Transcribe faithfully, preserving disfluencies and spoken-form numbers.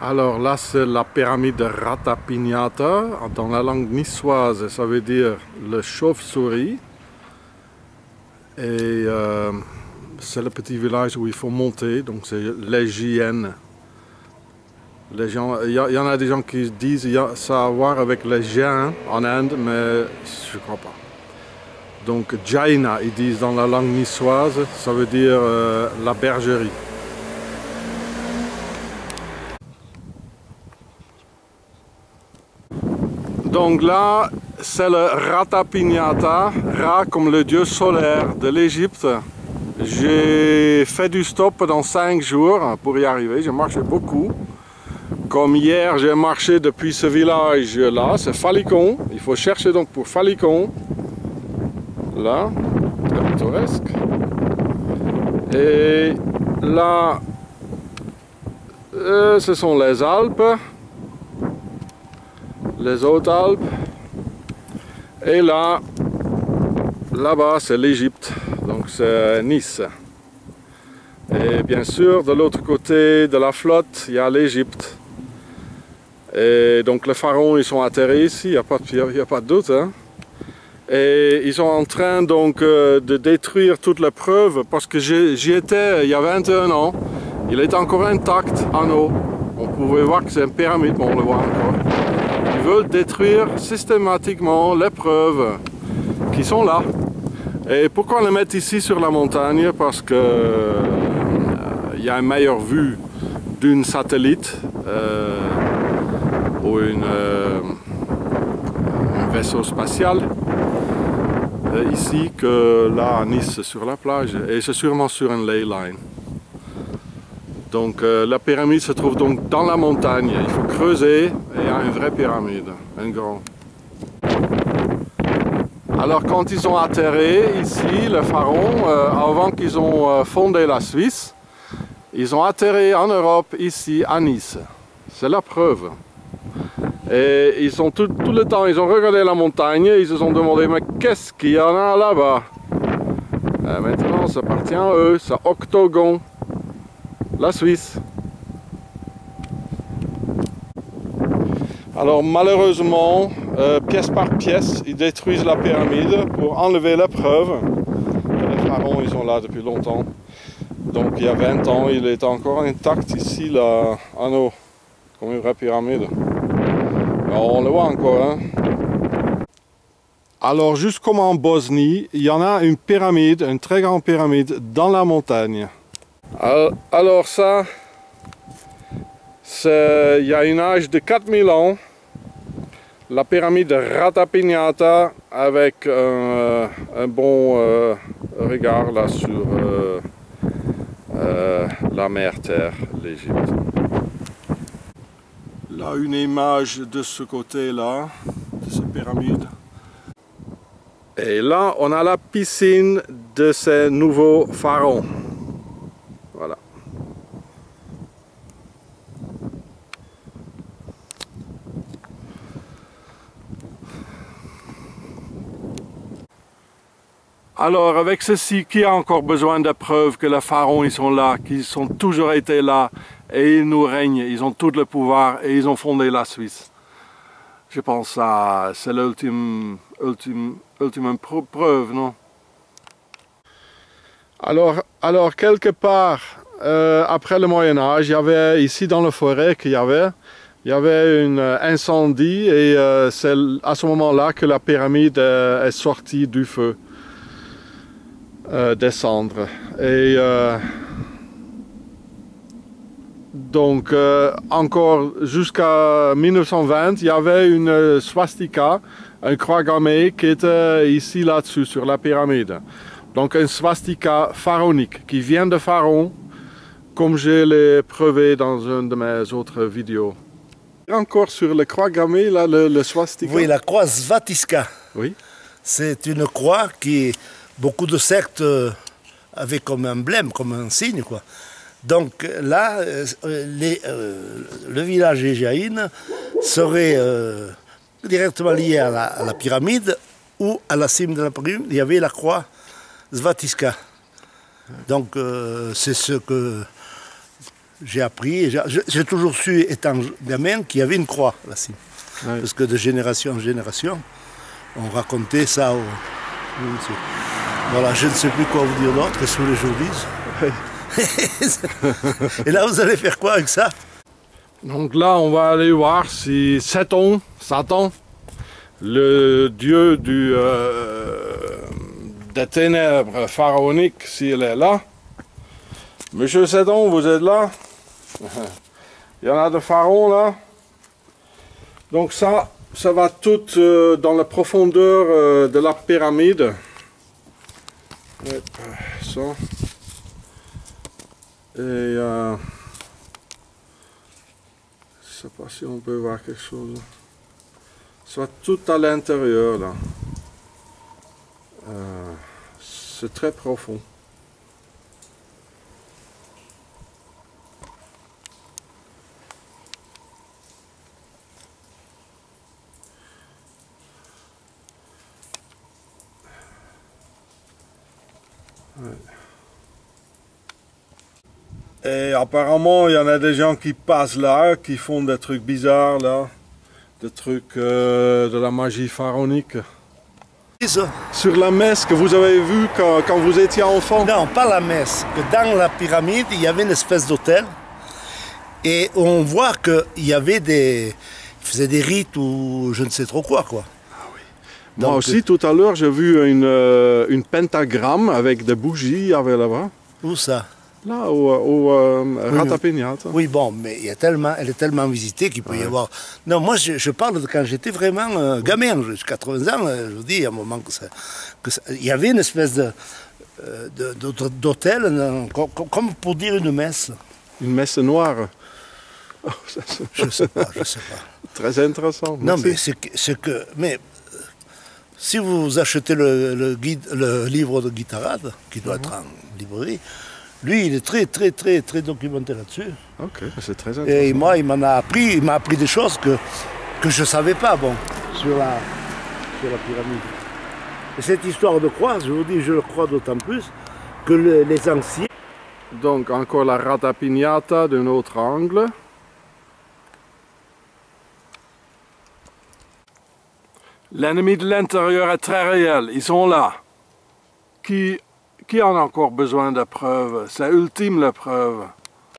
Alors là, c'est la pyramide de Ratapignata. Dans la langue niçoise, ça veut dire le chauve-souris. Et euh, c'est le petit village où il faut monter, donc c'est l'Égienne. Les gens, il y, y en a des gens qui disent qu'il y a ça à voir avec les Géants en Inde, mais je ne crois pas. Donc Jaina, ils disent dans la langue niçoise, ça veut dire euh, la bergerie. Donc là, c'est le Ratapignata, Ra comme le dieu solaire de l'Égypte. J'ai fait du stop pendant cinq jours pour y arriver, j'ai marché beaucoup. Comme hier, j'ai marché depuis ce village là, c'est Falikon. Il faut chercher donc pour Falikon. Là, très pittoresque. Et là, euh, ce sont les Alpes. Les Hautes-Alpes. Et là, là-bas, c'est l'Égypte. Donc c'est Nice. Et bien sûr, de l'autre côté de la flotte, il y a l'Égypte. Et donc les pharaons, ils sont atterrés ici, il n'y a, a pas de doute. Hein. Et ils sont en train donc euh, de détruire toutes les preuves, parce que j'y étais il y a vingt et un ans. Il est encore intact en eau. On pouvait voir que c'est une pyramide, mais on le voit encore. Ils veulent détruire systématiquement les preuves qui sont là. Et pourquoi les mettre ici sur la montagne? Parce que euh, il y a une meilleure vue d'une satellite. Euh, ou une, euh, un vaisseau spatial euh, ici que là à Nice sur la plage, et c'est sûrement sur une ley line. Donc euh, la pyramide se trouve donc dans la montagne, il faut creuser et il y a une vraie pyramide, un grand. Alors quand ils ont atterri ici, les pharaons, euh, avant qu'ils ont euh, fondé la Suisse, ils ont atterri en Europe ici à Nice, c'est la preuve. Et ils sont tout, tout le temps, ils ont regardé la montagne, ils se sont demandé mais qu'est-ce qu'il y en a là-bas? Maintenant ça appartient à eux, c'est Octogon, la Suisse. Alors malheureusement, euh, pièce par pièce, ils détruisent la pyramide pour enlever les preuves. Les pharaons, ils sont là depuis longtemps. Donc il y a vingt ans, il est encore intact ici, là, en eau, comme une vraie pyramide. On le voit encore. Hein. Alors, juste comme en Bosnie, il y en a une pyramide, une très grande pyramide dans la montagne. Alors ça, il y a une âge de quatre mille ans. La pyramide de Ratapignata avec un, un bon euh, regard là sur euh, euh, la mer Terre, l'Égypte. Là, une image de ce côté-là, de cette pyramide. Et là, on a la piscine de ces nouveaux pharaons. Voilà. Alors, avec ceci, qui a encore besoin de preuves que les pharaons, ils sont là, qu'ils ont toujours été là, et ils nous règnent, ils ont tout le pouvoir, et ils ont fondé la Suisse. Je pense que c'est l'ultime ultime, ultime preuve, non? Alors, alors quelque part, euh, après le Moyen-Âge, il y avait, ici dans la forêt qu'il y avait, il y avait un incendie, et euh, c'est à ce moment-là que la pyramide euh, est sortie du feu. Euh, descendre et euh, donc euh, encore jusqu'à mille neuf cent vingt il y avait une swastika, une croix gammée qui était ici là-dessus sur la pyramide, donc une swastika pharaonique qui vient de Pharaon, comme je l'ai prouvé dans une de mes autres vidéos. Encore sur la croix gammée là, le, le swastika. Oui, la croix Svatisca. Oui, c'est une croix qui beaucoup de sectes avaient comme emblème, comme un signe, quoi. Donc là, les, euh, le village égiaïne serait euh, directement lié à la, à la pyramide, ou à la cime de la pyramide, il y avait la croix Svatisca. Donc euh, c'est ce que j'ai appris, j'ai toujours su, étant gamin, qu'il y avait une croix là-ci. Ouais. Parce que de génération en génération, on racontait ça au... Voilà, je ne sais plus quoi vous dire d'autre, qu'est-ce que les jours disent. Et là, vous allez faire quoi avec ça? Donc là, on va aller voir si Satan, Satan, le dieu du, euh, des ténèbres pharaoniques, s'il est là. Monsieur Satan, vous êtes là? Il y en a de pharaons là. Donc ça, ça va tout euh, dans la profondeur euh, de la pyramide. Ouais, ça. Et euh, je ne sais pas si on peut voir quelque chose. Ça va tout à l'intérieur là. Euh, c'est très profond. Ouais. Et apparemment, il y en a des gens qui passent là, qui font des trucs bizarres là, des trucs euh, de la magie pharaonique. Ça. Sur la messe que vous avez vue quand, quand vous étiez enfant? Non, pas la messe. Dans la pyramide, il y avait une espèce d'hôtel. Et on voit qu'il y avait des... Ils faisaient des rites ou je ne sais trop quoi, quoi. Ah oui. Moi Donc, aussi, tout à l'heure, j'ai vu une, euh, une pentagramme avec des bougies là-bas. Où ça? Là, au, au euh, oui, Ratapignata. Oui, bon, mais il y a tellement, elle est tellement visitée qu'il peut ouais. y avoir... Non, moi, je, je parle de quand j'étais vraiment euh, gamin, j'ai quatre-vingts ans, je vous dis, il y a un moment que ça... Que ça il y avait une espèce de, de, de, d'hôtel, comme pour dire une messe. Une messe noire? Oh, ça, ça... Je ne sais pas, je ne sais pas. Très intéressant. Non, merci. mais c'est que, c'est que... Mais si vous achetez le, le, guide, le livre de Guittarade, qui doit mm-hmm. être en librairie, lui, il est très, très, très, très documenté là-dessus. Ok, c'est très intéressant. Et moi, il m'en a appris, il m'a appris des choses que, que je ne savais pas, bon, sur la, sur la pyramide. Et cette histoire de croix, je vous dis, je le crois d'autant plus que le, les anciens... Donc, encore la Ratapignata d'un autre angle. L'ennemi de l'intérieur est très réel, ils sont là. Qui... Qui en a encore besoin de preuves? C'est ultime la preuve.